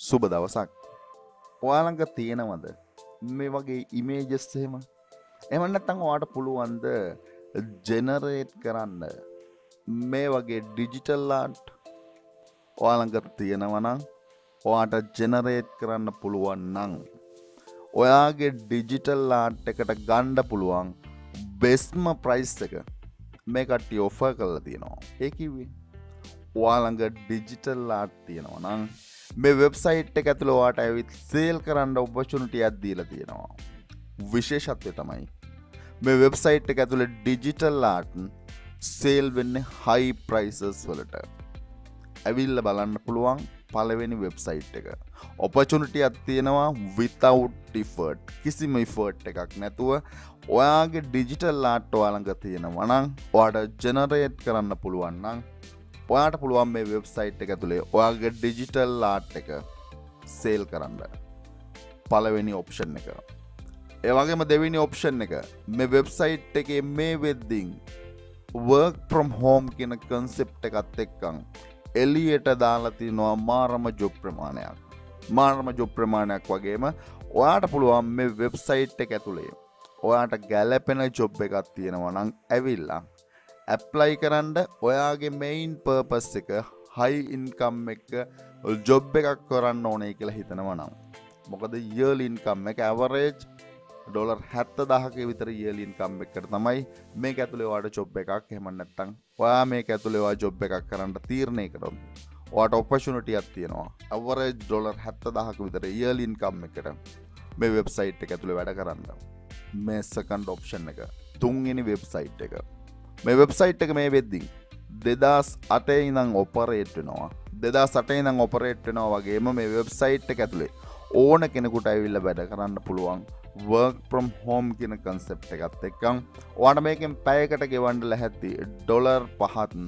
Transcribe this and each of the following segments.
සුබ දවසක්. ඔයාලා ළඟ තියෙනවද මේ වගේ ඉමේජස් එහෙම? එහෙම නැත්නම් ඔයාට පුළුවන්ද ජෙනරේට් කරන්න මේ වගේ ඩිජිටල් ආර්ට්? ඔයාලා ළඟ තියෙනවා නම් ඔයාට ජෙනරේට් කරන්න පුළුවන් නම් ඔයාගේ ඩිජිටල් ආර්ට් එකට ගන්න පුළුවන් බෙස්ට්ම ප්‍රයිස් එක මේ කට්ටිය ඔෆර් කරලා තියෙනවා. ඒ කිව්වේ ඔයාලා ළඟ ඩිජිටල් ආර්ට් තියෙනවා නම් මේ වෙබ්සයිට් එක ඇතුළේ ඔයාට ඇවිත් සේල් කරන්න ඔපචුනිටි එකක් දීලා තියෙනවා. විශේෂත්වය තමයි මේ වෙබ්සයිට් එක ඇතුළේ ඩිජිටල් ආර්ට් සේල් වෙන්නේ හයි ප්‍රයිසස් වලට. ඇවිල්ලා බලන්න පුළුවන් පළවෙනි වෙබ්සයිට් එක. ඔපචුනිටි එකක් තියෙනවා without effort. කිසිම effort එකක් නැතුව ඔයාගේ ඩිජිටල් ආර්ට් ඔයා ළඟ තියෙනවා නම් ඔයාට ජෙනරේට් කරන්න පුළුවන් නම් ඔයාට පුළුවන් මේ වෙබ්සයිට් එක ඇතුලේ ඔයාගේ ඩිජිටල් ආර්ට් එක සේල් කරන්න. පළවෙනි ඔප්ෂන් එක. ඒ වගේම දෙවෙනි ඔප්ෂන් එක මේ වෙබ්සයිට් එකේ මේ වෙද්දින් work from home කියන concept එකත් එක්කන් එළියට දාලා තිනවා මාරම ජොබ් ප්‍රමාණයක්. මාරම ජොබ් ප්‍රමාණයක් වගේම ඔයාට පුළුවන් මේ වෙබ්සයිට් එක ඇතුලේ ඔයාට ගැලපෙන ජොබ් එකක් තියෙනවා නම් ඇවිල්ලා ඇප්ලයි කරන්න. ඔයාගේ මෙයින් පර්පස් එක හයි ඉන්කම් එක ජොබ් එකක් කරන්න ඕනේ කියලා හිතනවා නම් මොකද ඉයර්ලි ඉන්කම් එක ඇවරේජ් $70,000ක විතර ඉයර්ලි ඉන්කම් එකකට තමයි මේක ඇතුලේ ඔයාට ජොබ් එකක්. එහෙම නැත්නම් ඔයා මේක ඇතුලේ ඔයා ජොබ් එකක් කරන්න තීරණය කරොත් ඔයාට ඔපචුනිටි එකක් තියෙනවා ඇවරේජ් $70,000ක විතර ඉයර්ලි ඉන්කම් එකකට මේ වෙබ්සයිට් එක ඇතුලේ වැඩ කරන්න. මේ සෙකන්ඩ් ඔප්ෂන් එක. තුන්වෙනි වෙබ්සයිට් එක. මේ වෙබ්සයිට් එක මේ වෙද්දී 2008 ඉඳන් ඔපරේට් වෙනවා. 2008 ඉඳන් ඔපරේට් වෙනවා වගේම මේ වෙබ්සයිට් එක ඇතුලේ ඕන කෙනෙකුට ඇවිල්ලා වැඩ කරන්න පුළුවන් work from home කියන concept එකත් එක්කන් ඔයාට මේකෙන් පැයකට ගෙවන්න ලැහැත්ති $5ත්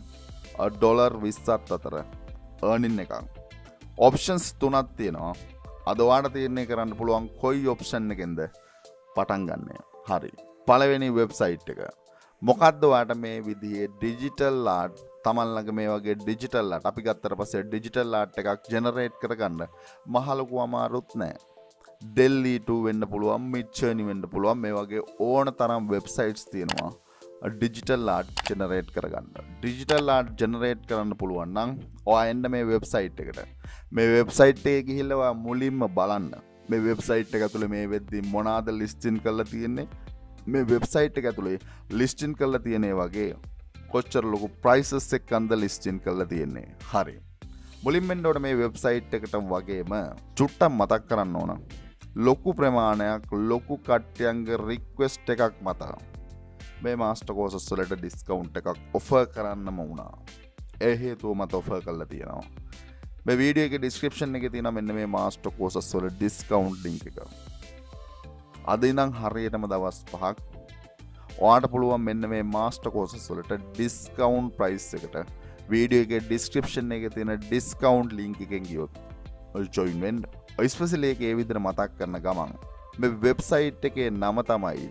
$20ත් අතර earning එකක්. options තුනක් තියෙනවා. අද ඔයාට තීරණය කරන්න පුළුවන් කොයි option එකෙන්ද පටන් ගන්න. හරි. පළවෙනි වෙබ්සයිට් එක. මොකද්ද ඔයාට මේ විදිහේ ඩිජිටල් ආර්ට් තමන් ළඟ මේ වගේ ඩිජිටල් ආර්ට් අපි ගත්තට පස්සේ ඩිජිටල් ආර්ට් එකක් ජෙනරේට් කරගන්න මහ ලොකු අමාරුත් නැහැ. Delhi 2 වෙන්න පුළුවන්, Midjourney වෙන්න පුළුවන්. මේ වගේ ඕන තරම් වෙබ්සයිට්ස් තියෙනවා ඩිජිටල් ආර්ට් ජෙනරේට් කරගන්න. ඩිජිටල් ආර්ට් ජෙනරේට් කරන්න පුළුවන් නම් ඔයා එන්න මේ වෙබ්සයිට් එකට. මේ වෙබ්සයිට් එකේ ගිහිල්ලා ඔයා මුලින්ම බලන්න. මේ වෙබ්සයිට් එක ඇතුලේ මේ වෙද්දි මොනවාද ලිස්ටින් කරලා තියෙන්නේ? මේ වෙබ්සයිට් එක ඇතුලේ ලිස්ටින් කරලා තියෙන වගේ කොච්චර ලොකු ප්‍රයිසස් එකක්ද ලිස්ටින් කරලා තියෙන්නේ. හරි. මුලින්ම එන්න ඕන මේ වෙබ්සයිට් එකට වගේම චුට්ටක් මතක් කරන්න ඕන. ලොකු ප්‍රමාණයක් ලොකු කට්ටියන්ගේ රික්වෙස්ට් එකක් මත මේ මාස්ටර් කෝසස් වලට ඩිස්කවුන්ට් එකක් ඔෆර් කරන්නම වුණා. ඒ හේතුව මත ඔෆර් කරලා තියෙනවා. මේ වීඩියෝ එකේ ඩිස්ක්‍රිප්ෂන් එකේ තියෙනවා මෙන්න මේ මාස්ටර් කෝසස් වල ඩිස්කවුන්ට් ලින්ක් එක. අද ඉඳන් හරියටම දවස් 5ක් ඔයාට පුළුවන් මෙන්න මේ මාස්ටර් කෝසස් වලට ඩිස්කවුන්ට් ප්‍රයිස් එකට වීඩියෝ එකේ ඩිස්ක්‍රිප්ෂන් එකේ තියෙන ඩිස්කවුන්ට් ලින්ක් එකෙන් ගියොත් ජොයින් වෙන්න. ස්පෙෂලි එකේ ඒ විදිහට මතක් කරන ගමන් මේ වෙබ්සයිට් එකේ නම තමයි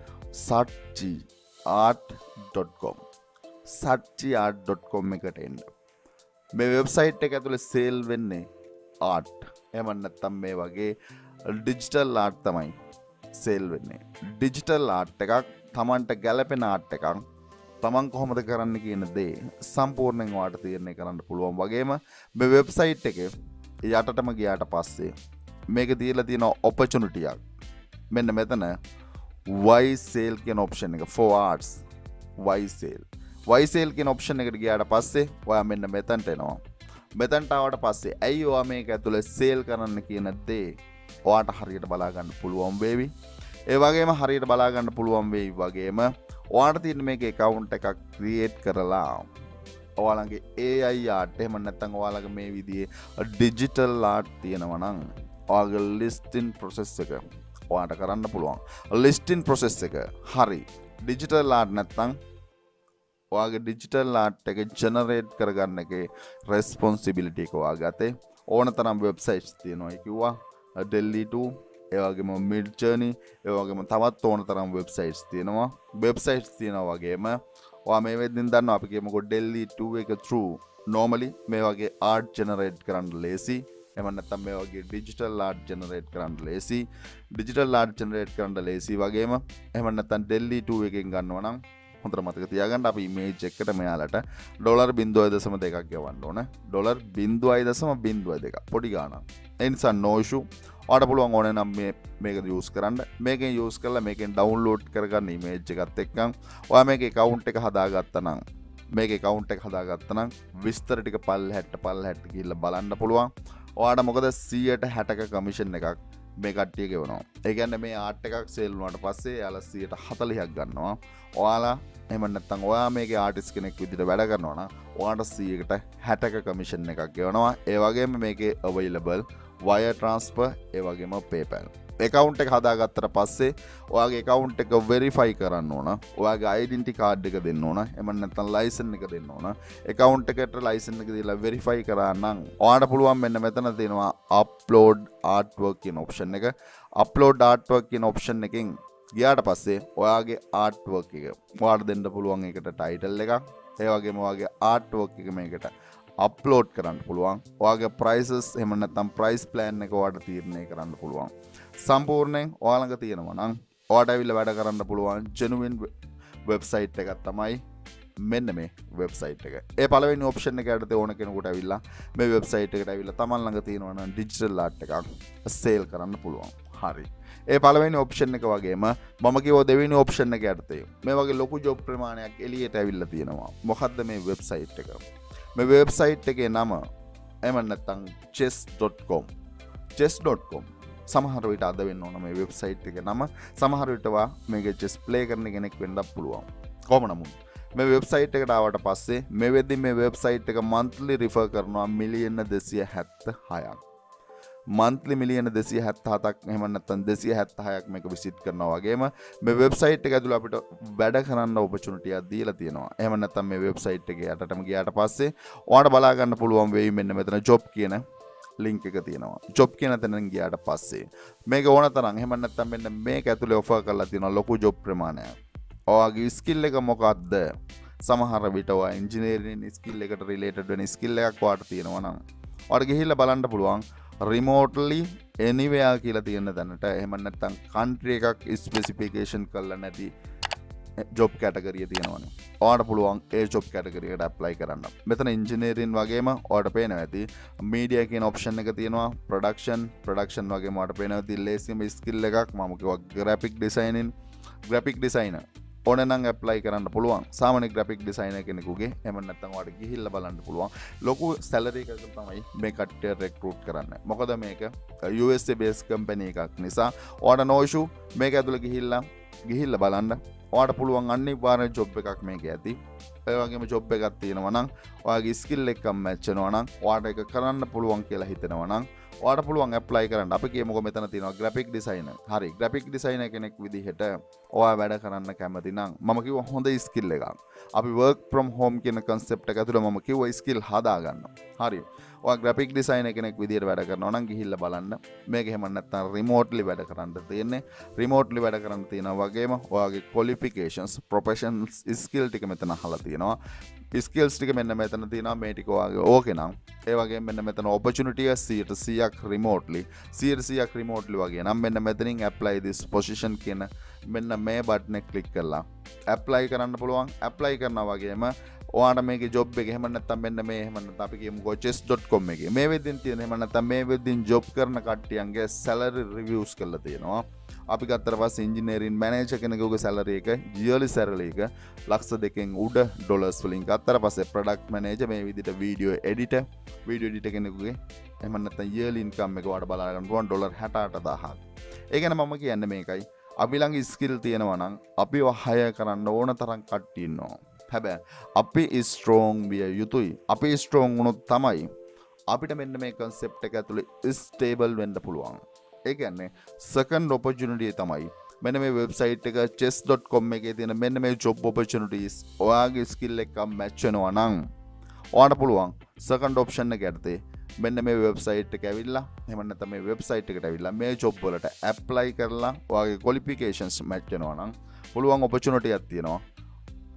satchiart.com. satchiart.com එකට එන්න. මේ වෙබ්සයිට් එක ඇතුලේ සේල් වෙන්නේ ආර්ට්. එහෙම නැත්නම් මේ වගේ ඩිජිටල් ආර්ට් තමයි සේල් වෙන්නේ. ඩිජිටල් ආර්ට් එකක් Tamanට ගැලපෙන ආර්ට් එකක් තමන් කොහොමද කරන්න කියන දේ සම්පූර්ණයෙන් ඔයාලට තීරණය කරන්න පුළුවන්. වගේම මේ වෙබ්සයිට් එකේ යටටම ගියාට පස්සේ මේක දීලා තියෙන ඔපචුනිටි එකක්. මෙන්න මෙතන Y sale කියන ඔප්ෂන් එක for arts Y sale. Y sale කියන ඔප්ෂන් එකට ගියාට පස්සේ ඔයා මෙන්න මෙතනට එනවා. මෙතනට ආවට පස්සේ ඇයි ඔයා මේක ඇතුලේ සේල් කරන්න කියන දේ ඔයාට හරියට බලා ගන්න පුළුවන් වේවි. ඒ වගේම හරියට බලා ගන්න පුළුවන් වෙයි වගේම ඔයාට තියෙන මේක account එකක් create කරලා ඔයාලගේ AI art එහෙම නැත්නම් ඔයාලගේ මේ විදිහේ digital art තියෙනවා නම් ඔයාගේ listing process එක ඔයාට කරන්න පුළුවන්. listing process එක හරි digital art නැත්නම් ඔයාගේ digital art එක generate කරගන්න එකේ responsibility එක ඔයාගේ අතේ. ඕන තරම් websites තියෙනවා. ඒ කිව්වා Delhi 2 ඒ වගේම Midjourney ඒ වගේම තවත් ඕන තරම් වෙබ්සයිට්ස් තියෙනවා. වෙබ්සයිට්ස් තියෙනවා වගේම ඔයා මේ වෙද්දින් දන්නවා අපි කියමුකෝ Delhi 2 එක through normally මේ වගේ art generate කරන්න ලේසි. එහෙම නැත්නම් මේ වගේ ඩිජිටල් ආර්ට් ජෙනරේට් කරන්න ලේසි. ඩිජිටල් ආර්ට් ජෙනරේට් කරන්න ලේසි වගේම එහෙම නැත්නම් ඩෙල්ලි 2 එකෙන් ගන්නවා නම් හොඳට මතක තියාගන්න අපි ඉමේජ් එකකට මෙයාලට $0.2ක් ගෙවන්න ඕන. $0.02 පොඩි ගාණක්. ඒ නිසා no issue. ඔයාලට පුළුවන් ඕනේ නම් මේක යූස් කරන්න. මේකෙන් යූස් කරලා මේකෙන් ඩවුන්ලෝඩ් කරගන්න ඉමේජ් එකත් එක්කන් ඔයා මේකේ account එක හදාගත්තා නම් මේකේ account එක හදාගත්තා නම් විස්තර ටික පල්ලහැට්ට ගිහිල්ලා බලන්න පුළුවන්. ඔයාලට මොකද 160ක කමිෂන් එකක් මේ කට්ටිය ගෙවනවා. ඒ කියන්නේ මේ ආර්ට් එකක් සේල් වුණාට පස්සේ එයාලා 140ක් ගන්නවා. ඔයාලා එහෙම නැත්නම් ඔයා මේකේ ආටිස්ට් කෙනෙක් විදිහට වැඩ කරනවා නම් ඔයාලට 160ක කමිෂන් එකක් ගෙවනවා. ඒ වගේම මේකේ available wire transfer ඒ වගේම PayPal. account එක හදාගත්තට පස්සේ ඔයාගේ account එක verify කරන්න ඕන. ඔයාගේ identity card එක දෙන්න ඕන. එහෙම නැත්නම් license එක දෙන්න ඕන. account එකට license එක දීලා verify කරා නම් ඔයාලට පුළුවන් මෙන්න මෙතන තියෙනවා upload artwork කියන option එක. upload artwork කියන option එකෙන් ගියාට පස්සේ ඔයාගේ artwork එක ඔයාලට දෙන්න පුළුවන් ඒකට title එකක්. ඒ වගේම ඔයාගේ artwork එක මේකට අප්ලෝඩ් කරන්න පුළුවන්. ඔයාගේ prices එහෙම නැත්නම් price plan එක ඔයාලට තීරණය කරන්න පුළුවන්. සම්පූර්ණයෙන් ඔයා ළඟ තියෙනවා නම් ඔයාලට ඇවිල්ලා වැඩ කරන්න පුළුවන් genuine website එකක් තමයි මෙන්න මේ website එක. ඒ පළවෙනි option එක යටතේ ඕන කෙනෙකුට ඇවිල්ලා මේ website එකට ඇවිල්ලා Taman ළඟ තියෙනවා නම් digital art එකක් sale කරන්න පුළුවන්. හරි. ඒ පළවෙනි option එක වගේම මම කිව්ව දෙවෙනි option එක යටතේ මේ වගේ ලොකු job ප්‍රමාණයක් එළියට ඇවිල්ලා තියෙනවා. මොකද්ද මේ website එක? මේ වෙබ්සයිට් එකේ නම එහෙම නැත්නම් chess.com chess.com සමහර විට අද වෙන්න ඕන මේ වෙබ්සයිට් එකේ නම. සමහර විට මේක chess play කරන කෙනෙක් වෙන්නත් පුළුවන්. කොහොම නමුත් මේ වෙබ්සයිට් එකට ආවට පස්සේ මේ වෙද්දි මේ වෙබ්සයිට් එක monthly refer කරනවා මිලියන 276ක්. monthly මිලියන 277ක් එහෙම නැත්නම් 276ක් මේක විසිට් කරනවා වගේම මේ වෙබ්සයිට් එක ඇතුළේ අපිට වැඩ කරන්න opportunity එකක් දීලා තියෙනවා. එහෙම නැත්නම් මේ වෙබ්සයිට් එකේ යටටම ගියාට පස්සේ ඔයාලට බලා ගන්න පුළුවන් වෙයි මෙන්න මෙතන job කියන link එක තියෙනවා. job කියන තැනින් ගියාට පස්සේ මේක ඕන තරම් එහෙම නැත්නම් මෙන්න මේක ඇතුළේ offer කරලා තියෙනවා ලොකු job ප්‍රමාණයක්. ඔයාගේ skill එක මොකක්ද? සමහර විට ඔයා engineering skill එකට related වෙන skill එකක් ඔයාට තියෙනවා නම් ඔයාලට ගිහිල්ලා බලන්න පුළුවන් remotely anywhere කියලා තියෙන තැනට එහෙම නැත්නම් country එකක් specification කරලා නැති job category තියෙනවනේ. ඔයාලට පුළුවන් ඒ job category එකට apply කරන්න. මෙතන engineering වගේම ඔයාලට පේනවා ඇති media කියන option එක තියෙනවා. production වගේම ඔයාලට පේනවා ඇති ලේසිම skill එකක් මම කිව්වා graphic designer ඕන නම් apply කරන්න පුළුවන්. සාමාන්‍ය graphic designer කෙනෙකුගේ එහෙම නැත්නම් ඔයාලට ගිහිල්ලා බලන්න පුළුවන්. ලොකු salary එකක තමයි මේ කට්ටිය recruit කරන්නේ. මොකද මේක USA based company එකක් නිසා ඔයාලට no issue මේක ඇතුළේ ගිහිල්ලා බලන්න. ඔයාලට පුළුවන් අනිවාර්ය job එකක් මේක ඇති. ඒ වගේම job එකක් තියෙනවා නම් ඔයාගේ skill එකම match වෙනවා නම් ඔයාලට ඒක කරන්න පුළුවන් කියලා හිතෙනවා නම් ඔයාලට පුළුවන් apply කරන්න. අපි කියමුකෝ මෙතන තියෙනවා graphic designer. හරි. graphic designer කෙනෙක් විදිහට ඔයා වැඩ කරන්න කැමති නම් මම කිව්වා හොඳ skill එකක්. අපි work from home කියන concept එක ඇතුළේ මම කිව්වා skill හදා ගන්න. හරි. ඔයා graphic designer කෙනෙක් විදිහට වැඩ කරනවා නම් ගිහිල්ලා බලන්න. මේක එහෙම නැත්නම් remotely වැඩ කරන්න තියෙන්නේ. remotely වැඩ කරන්න තියෙනවා වගේම ඔයාගේ qualifications professional skill ටික මෙතන අහලා තියෙනවා. skills ටික මෙන්න මෙතන තියෙනවා. මේ ටික ඔයාගේ ඕකේ නම් ඒ වගේම මෙන්න මෙතන opportunity 100%ක් remotely 100%ක් remotely වගේ නම් මෙන්න මෙතනින් apply this position කියන මෙන්න මේ බටන් එක ක්ලික් කරලා apply කරන්න පුළුවන්. apply කරනවා වගේම ඔයාට මේකේ job එක එහෙම නැත්නම් මෙන්න මේ එහෙම නැත්නම් අපි කියමුකෝ chess.com එකේ මේ වෙද්දින් තියෙන එහෙම නැත්නම් මේ වෙද්දින් job කරන කට්ටියන්ගේ salary reviews කරලා තියෙනවා. අපි ගත්තට පස්සේ engineering manager කෙනෙකුගේ salary එක yearly salary එක ලක්ෂ 2කින් උඩ ඩොලර්ස් වලින් ගත්තට පස්සේ product manager මේ විදිහට video editor කෙනෙකුගේ එහෙම නැත්නම් yearly income එක ඔයාලට බලා ගන්න පුළුවන් ඩොලර් 68000ක්. ඒ කියන්නේ මම කියන්නේ මේකයි අපි ළඟ skill තියෙනවා නම් අපිව hire කරන්න ඕන තරම් කට්ටිය ඉන්නවා. හැබැයි අපි strong විය යුතුයි. අපි strong වුණොත් තමයි අපිට මෙන්න මේ concept එක ඇතුලේ stable වෙන්න පුළුවන්. ඒ කියන්නේ second opportunity තමයි මෙන්න මේ website එක chess.com එකේ තියෙන මෙන්න මේ job opportunities ඔයාගේ skill එක match වෙනවා නම් ඔයාලට පුළුවන් second option එක යටතේ මෙන්න මේ website එක ඇවිල්ලා එහෙම නැත්නම් මේ website එකට ඇවිල්ලා මේ job වලට apply කරලා ඔයාගේ qualifications match වෙනවා නම් පුළුවන් opportunity එකක් තියෙනවා.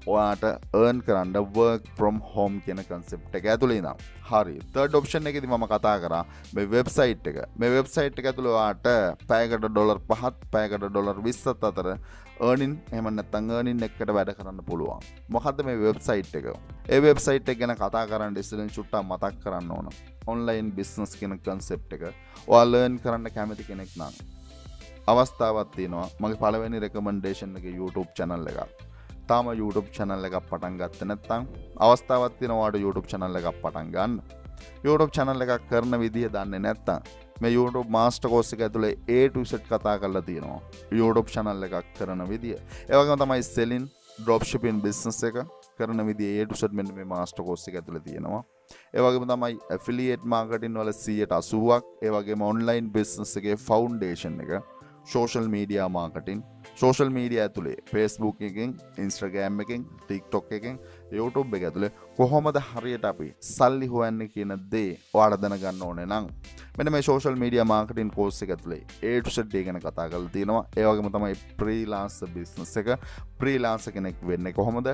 ඔයාට earn කරන්න work from home කියන concept එක ඇතුළේ ඉඳන්. හරි. third option එකේදී මම කතා කරා මේ website එක. මේ website එක ඇතුළේ ඔයාට පැයකට $5ත් පැයකට $20ත් අතර earning එහෙම නැත්නම් earning එකකට වැඩ කරන්න පුළුවන්. මොකද්ද මේ website එක? ඒ website එක ගැන කතා කරන්න ඉස්සෙල්ලා චුට්ටක් මතක් කරන්න ඕන. online business කියන concept එක ඔයා learn කරන්න කැමති කෙනෙක් නම් අවස්ථාවක් තියෙනවා. මගේ පළවෙනි recommendation එක YouTube channel එකක්. තාම YouTube channel එකක් පටන් ගත්තේ නැත්නම් අවස්ථාවක් තියෙනවා ඔයාට YouTube channel එකක් පටන් ගන්න. YouTube channel එකක් කරන විදිය දන්නේ නැත්නම් මේ YouTube master course එක ඇතුලේ A to Z කතා කරලා තියෙනවා. YouTube channel එකක් කරන විදිය. ඒ වගේම තමයි selling dropshipping business එක කරන විදිය A to Z මෙන්න මේ master course එක ඇතුලේ තියෙනවා. ඒ වගේම තමයි affiliate marketing වල 80%ක්, ඒ වගේම online business එකේ foundation එක, social media marketing, social media ඇතුලේ Facebook එකෙන්, Instagram එකෙන්, TikTok එකෙන්, YouTube එක ඇතුලේ කොහොමද හරියට අපි සල්ලි හොයන්නේ කියන දේ ඔයාලා දැනගන්න ඕනේ නම් මෙන්න මේ social media marketing course එක ඇතුලේ A to Z ගැන කතා කරලා තියෙනවා. ඒ වගේම තමයි freelancer business එක, freelancer කෙනෙක් වෙන්නේ කොහොමද?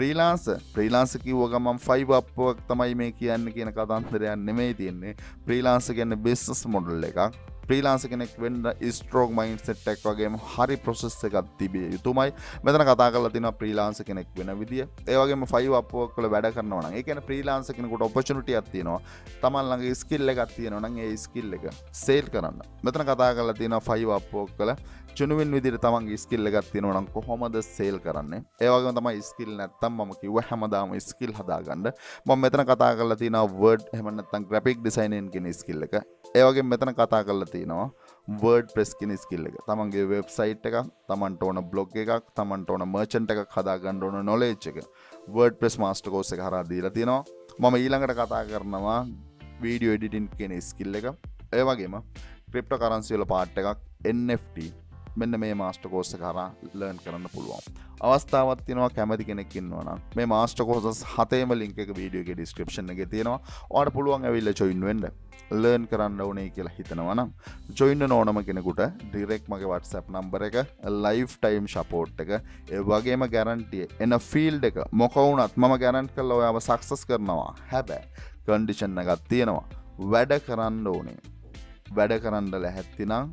freelancer කිව්ව ගමන් Fiverr Upwork තමයි මේ කියන්නේ කියන කතාන්තරයක් නෙමෙයි තියෙන්නේ. freelancer කියන්නේ business model එකක්. freelancer කෙනෙක් වෙන්න strong mindset එකක් වගේම හරි process එකක් තිබිය යුතුමයි. මෙතන කතා කරලා තියෙනවා freelancer කෙනෙක් වෙන විදිය. ඒ වගේම Fiverr Upwork වල වැඩ කරනවා නම් ඒ කියන්නේ freelancer කෙනෙකුට opportunity එකක් තියෙනවා. තමන් ළඟ skill එකක් තියෙනවා නම් ඒ skill එක sell කරන්න. මෙතන කතා කරලා තියෙනවා Fiverr Upwork වල genuine විදිහට තමන්ගේ skill එකක් තියෙනවා නම් කොහොමද sell කරන්නේ. ඒ වගේම තමයි skill නැත්තම් මම කිව්වා හැමදාම skill හදාගන්න. මම මෙතන කතා කරලා තියෙනවා word එහෙම නැත්නම් graphic designing කියන skill එක. ඒ වගේම මෙතන කතා කරලා තියෙනවා WordPress කියන skill එක. තමන්ගේ website එකක්, තමන්ට ඕන blog එකක්, තමන්ට ඕන merchant එකක් හදාගන්න ඕන knowledge එක WordPress master course එක හරහා දීලා තියෙනවා. මම ඊළඟට කතා කරනවා video editing කියන skill එක. ඒ වගේම cryptocurrency වල part එකක් NFT මෙන්න මේ master course එක හරහා learn කරන්න පුළුවන්. අවස්ථාවක් තියෙනවා කැමති කෙනෙක් ඉන්නවා නම් මේ master courses 7ේම link එක video එකේ description එකේ තියෙනවා. ඔයාලට පුළුවන් ඇවිල්ලා join වෙන්න. learn කරන්න ඕනේ කියලා හිතනවා නම් join වෙන ඕනම කෙනෙකුට direct මගේ WhatsApp number එක, lifetime support එක, ඒ වගේම guarantee එන field එක මොක වුණත් මම guarantee කරලා ඔයාව success කරනවා. හැබැයි condition එකක් තියෙනවා. වැඩ කරන්න ඕනේ. වැඩ කරන්න ලැහැත්ති නම්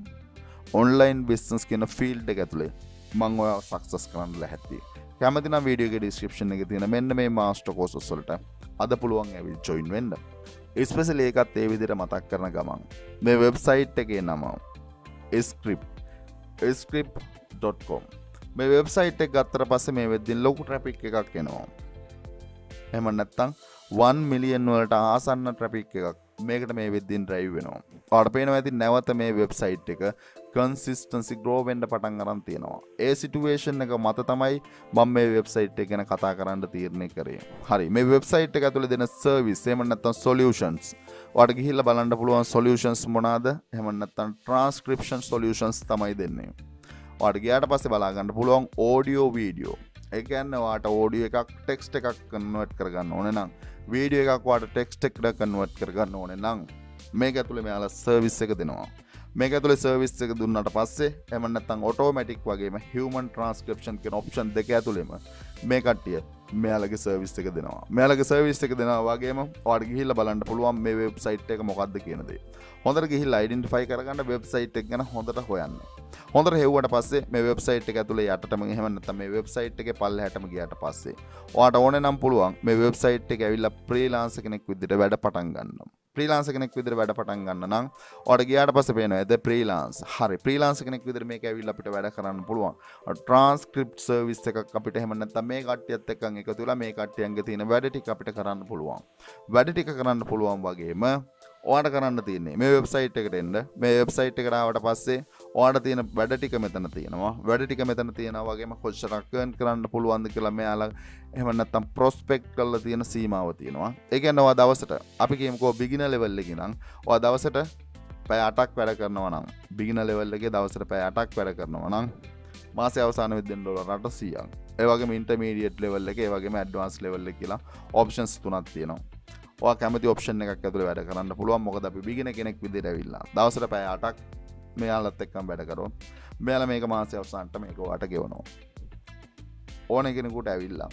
online business කියන field එක ඇතුලේ මම ඔයාව success කරන්න ලැහැත්ති. කැමති නම් video එකේ description එකේ තියෙන මෙන්න මේ master courses වලට අද පුළුවන් ඇවිත් join වෙන්න. especially ඒකත් ඒ විදිහට මතක් කරන ගමන් මේ website එකේ නම script.com මේ website එක ගත්තට පස්සේ මේ වෙද්දින් ලොකු traffic එකක් එනවා. එහෙම නැත්නම් 1 million වලට ආසන්න traffic එකක් මේකට මේ වෙද්දින් drive වෙනවා. ඔයාලට පේනවා ඇති නැවත මේ website එක consistency grow වෙන්න පටන් ගන්න තියෙනවා. ඒ situation එක මත තමයි මම මේ website එක ගැන කතා කරන්න තීරණය කරේ. හරි මේ website එක ඇතුලේ දෙන service එහෙම නැත්නම් solutions ඔයාලට ගිහිල්ලා බලන්න පුළුවන් solutions මොනවාද? එහෙම නැත්නම් transcription solutions තමයි දෙන්නේ. ඔයාලට ගියාට පස්සේ බලා ගන්න පුළුවන් audio video. ඒ කියන්නේ ඔයාලට audio එකක් text එකක් convert කරගන්න ඕනේ නම් video එකක් ඔයාලට text එකට convert කරගන්න ඕනේ නම් මේක ඇතුලේ මෙයාලා service එක දෙනවා. මේක ඇතුලේ service එක දුන්නාට පස්සේ එහෙම නැත්නම් automatic වගේම human transcription කියන option දෙක ඇතුලේම මේ කට්ටිය මෙයාලගේ service එක දෙනවා. මෙයාලගේ service එක දෙනවා වගේම ඔයාලට ගිහිල්ලා බලන්න පුළුවන් මේ website එක මොකක්ද කියන දේ. හොඳට ගිහිල්ලා identify කරගන්න website එක ගැන හොඳට හොයන්න. හොඳට හෙව්වට පස්සේ මේ website එක ඇතුලේ යටටම එහෙම නැත්නම් මේ website එකේ පල්ලෙහාටම ගියාට පස්සේ ඔයාලට ඕනේ නම් පුළුවන් මේ website එකේ ඇවිල්ලා freelancer කෙනෙක් විදිහට වැඩ පටන් ගන්න. freelancer කෙනෙක් විදිහට වැඩ පටන් ගන්න නම් ඔයාලට ගියාට පස්සේ පේනවා එද freelancer. හරි freelancer කෙනෙක් විදිහට මේක ඇවිල්ලා අපිට වැඩ කරන්න පුළුවන්. transcript service එකක් අපිට එහෙම නැත්නම් මේ කට්ටියත් එක්කන් එකතු වෙලා මේ කට්ටියන්ගේ තියෙන වැඩ ටික අපිට කරන්න පුළුවන්. වැඩ ටික කරන්න පුළුවන් වගේම ඔයාලට කරන්න තියෙන්නේ මේ වෙබ්සයිට් එකට එන්න. මේ වෙබ්සයිට් එකට ආවට පස්සේ ඔයාලට තියෙන වැඩ ටික මෙතන තියෙනවා. වැඩ ටික මෙතන තියෙනවා වගේම කොච්චරක් earn කරන්න පුළුවන්ද කියලා මෙයාලා එහෙම නැත්නම් prospect කරලා තියෙන සීමාව තියෙනවා. ඒ කියන්නේ ඔයා දවසට අපි කියමුකෝ beginner level එකේ නම් ඔයා දවසට පැය 8ක් වැඩ කරනවා නම් beginner level එකේ දවසට පැය 8ක් වැඩ කරනවා නම් මාසයේ අවසාන වෙද්දී $800ක්. ඒ වගේම intermediate level එකේ ඒ වගේම advanced level එකේ කියලා options තුනක් තියෙනවා. ඔයා කැමති ඔප්ෂන් එකක් ඇතුලේ වැඩ කරන්න පුළුවන්. මොකද අපි බිගිනර් කෙනෙක් විදිහට ඇවිල්ලා දවසට පැය 8ක් මෙයාලත් එක්කම වැඩ කරොත් මෙයාලා මේක මාසෙ අවසානට මේක ඔයාට ගෙවනවා. ඕන කෙනෙකුට ඇවිල්ලා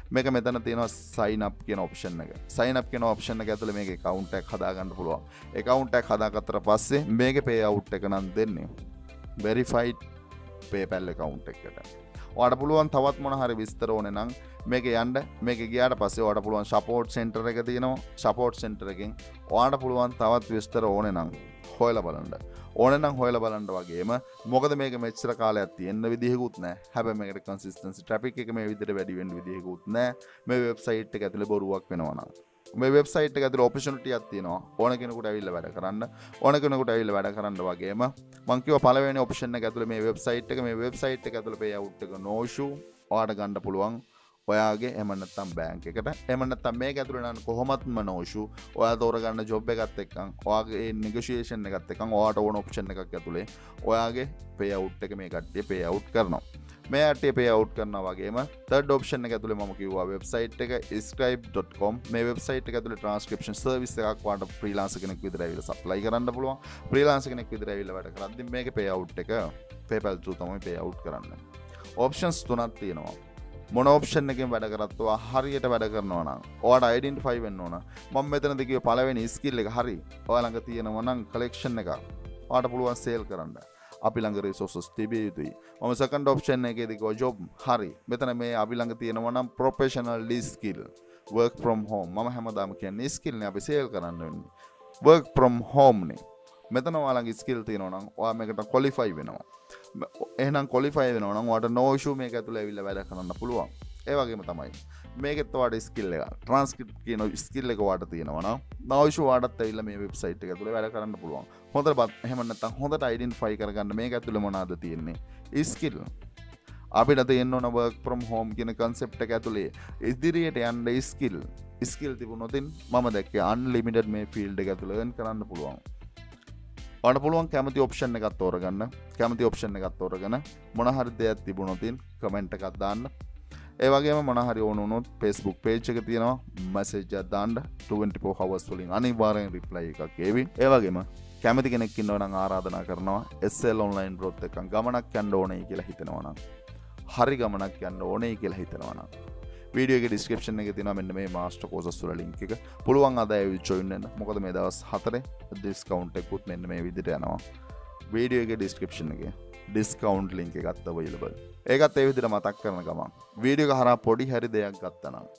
මේක මෙතන තියෙනවා sign up කියන option එක. sign up කියන option එක ඇතුලේ මේකේ account එකක් හදාගන්න පුළුවන්. account එකක් හදාගත්තට පස්සේ මේකේ pay out එක නම් දෙන්නේ verified PayPal account එකකට. ඔයාලට පුළුවන් තවත් මොන හරි විස්තර ඕනේ නම් මේක යන්න මේක ගියාට පස්සේ ඔයාලට පුළුවන් support center එක තියෙනවා. support center එකෙන් ඔයාලට පුළුවන් තවත් විස්තර ඕනේ නම් හොයලා බලන්න. ඕනේ නම් හොයලා බලන්න වගේම මොකද මේක මෙච්චර කාලයක් තියෙන්න විදිහකුත් නැහැ. හැබැයි මේකට consistency traffic එක මේ විදිහට වැඩි වෙන්න විදිහකුත් නැහැ. මේ website එක ඇතුලේ බොරුවක් වෙනවා නම්. මේ website එක ඇතුලේ opportunity එකක් තියෙනවා. ඕන කෙනෙකුට ඇවිල්ලා වැඩ කරන්න. ඕන කෙනෙකුට ඇවිල්ලා වැඩ කරන්න වගේම මම කිව්වා පළවෙනි option එක ඇතුලේ මේ website එක ඇතුලේ pay out එක no issue ඔයාලට ගන්න පුළුවන්. ඔයාගේ එහෙම නැත්නම් බැංක් එකට එහෙම නැත්නම් මේක ඇතුලේ නම් කොහොමත්ම no issue ඔයා තෝරගන්න job එකත් එක්කන් ඔයාගේ negotiation එකත් එක්කන් ඔයාට ඕන option එකක් ඇතුලේ ඔයාගේ pay out එක මේ කට්ටිය pay out කරනවා මේ කට්ටිය pay out කරනවා වගේම third option එක ඇතුලේ මම කිව්වා website එක scribe.com මේ website එක ඇතුලේ transcription service එකක් ඔයාට freelancer කෙනෙක් විදිහට ඇවිල්ලා supply කරන්න පුළුවන් freelancer කෙනෙක් විදිහට ඇවිල්ලා වැඩ කරද්දි මේකේ pay out එක PayPal through තමයි pay out කරන්නේ options තුනක් තියෙනවා මොන ඔප්ෂන් එකෙන් වැඩ කරත් ඔයා හරියට වැඩ කරනවා නම් ඔයාට අයිඩෙන්ටිෆයි වෙන්න ඕන මම මෙතනදී කිව්ව පළවෙනි ස්කිල් එක හරි ඔයා ළඟ තියෙනවා නම් කලෙක්ෂන් එක ඔයාට පුළුවන් සේල් කරන්න අපි ළඟ රිසෝසස් තිබිය යුතුයි මම සෙකන්ඩ් ඔප්ෂන් එකේදී කිව්වා ජොබ් හරි මෙතන මේ අපි ළඟ තියෙනවා නම් professional skill work from home මම හැමදාම කියන්නේ ස්කිල් නේ අපි සේල් කරන්න වෙන්නේ work from home නේ මෙතන ඔයාලගේ ස්කිල් තියෙනවා නම් ඔයා මේකට ක්වොලිෆයි වෙනවා එහෙනම් ක්වොලිෆයි වෙනවා නම් ඔයාට no issue මේක ඇතුලේ ඇවිල්ලා වැඩ කරන්න පුළුවන් ඒ වගේම තමයි මේකෙත් ඔයාට ස්කිල් එක ට්‍රාන්ස්ක්‍රිප්ට් කියන ස්කිල් එක ඔයාට තියෙනවා නම් no issue ඔයාටත් ඇවිල්ලා මේ වෙබ්සයිට් එක ඇතුලේ වැඩ කරන්න පුළුවන් හොඳට එහෙම නැත්නම් හොඳට අයිඩෙන්ටිෆයි කරගන්න මේක ඇතුලේ මොනවාද තියෙන්නේ ස්කිල් අපිට තියෙන්න ඕන work from home කියන concept එක ඇතුලේ ඉදිරියට යන්න ස්කිල් තිබුණොත් මම දැක්කේ unlimited මේ field එක ඇතුලේ earn කරන්න පුළුවන් ඔයාලට පුළුවන් කැමති ඔප්ෂන් එකක් තෝරගන්න කැමති ඔප්ෂන් එකක් තෝරගෙන මොන හරි දෙයක් තිබුණොත් කමෙන්ට් එකක් දාන්න ඒ වගේම මොන හරි ඕන වුණොත් Facebook page එක තියෙනවා message එකක් දාන්න 24 hours වලින් අනිවාර්යෙන් reply එකක් ඒවි ඒ වගේම කැමති කෙනෙක් ඉන්නවා නම් ආරාධනා කරනවා SL online growth එකක් ගමනක් යන්න ඕනේ කියලා හිතනවා නම් හරි ගමනක් යන්න ඕනේ කියලා හිතනවා නම් වීඩියෝ එකේ description එකේ තියෙනවා මෙන්න මේ master courses වල link එක. පුළුවන් අද ඇවිත් join වෙන්න. මොකද මේ දවස් 4 discount එකකුත් මෙන්න මේ විදිහට යනවා. වීඩියෝ එකේ description එකේ discount link එකත් available. ඒකත් ඒ විදිහට මතක් කරන ගමන් වීඩියෝ එක හරහා පොඩි හරි දෙයක් ගත්තා නම්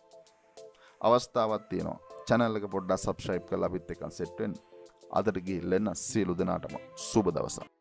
අවස්ථාවක් තියෙනවා. channel එක පොඩ්ඩක් subscribe කරලා අපිත් එක්ක set වෙන්න. අදට ගිහින් සියලු දෙනාටම සුබ දවසක්.